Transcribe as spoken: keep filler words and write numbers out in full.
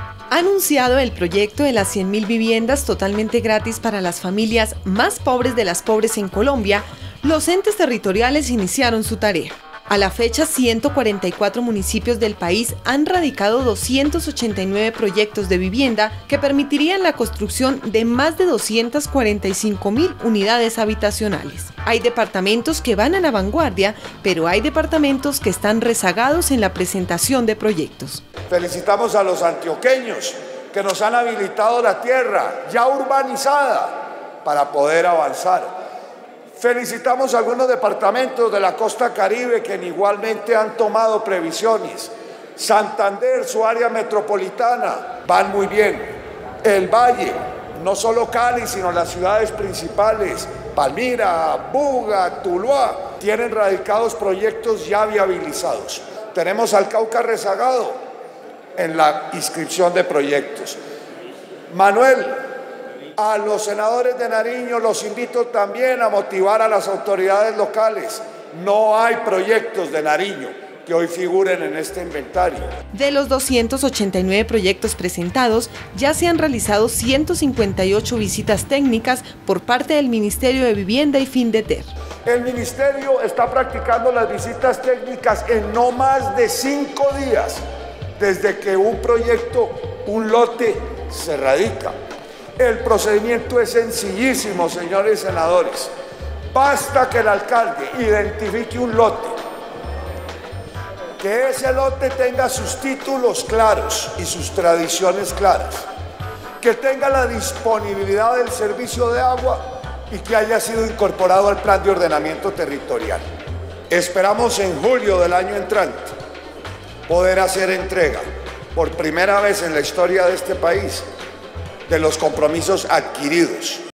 Ha anunciado el proyecto de las cien mil viviendas totalmente gratis para las familias más pobres de las pobres en Colombia. Los entes territoriales iniciaron su tarea. A la fecha, ciento cuarenta y cuatro municipios del país han radicado doscientos ochenta y nueve proyectos de vivienda que permitirían la construcción de más de doscientas cuarenta y cinco mil unidades habitacionales. Hay departamentos que van a la vanguardia, pero hay departamentos que están rezagados en la presentación de proyectos. Felicitamos a los antioqueños que nos han habilitado la tierra ya urbanizada para poder avanzar. Felicitamos a algunos departamentos de la costa caribe que igualmente han tomado previsiones. Santander, su área metropolitana, van muy bien. El Valle, no solo Cali, sino las ciudades principales, Palmira, Buga, Tuluá, tienen radicados proyectos ya viabilizados. Tenemos al Cauca rezagado en la inscripción de proyectos. Manuel, a los senadores de Nariño los invito también a motivar a las autoridades locales. No hay proyectos de Nariño que hoy figuren en este inventario. De los doscientos ochenta y nueve proyectos presentados, ya se han realizado ciento cincuenta y ocho visitas técnicas por parte del Ministerio de Vivienda y Findeter. El Ministerio está practicando las visitas técnicas en no más de cinco días desde que un proyecto, un lote, se radica. El procedimiento es sencillísimo, señores senadores. Basta que el alcalde identifique un lote, que ese lote tenga sus títulos claros y sus tradiciones claras, que tenga la disponibilidad del servicio de agua y que haya sido incorporado al plan de ordenamiento territorial. Esperamos en julio del año entrante poder hacer entrega, por primera vez en la historia de este país, de los compromisos adquiridos.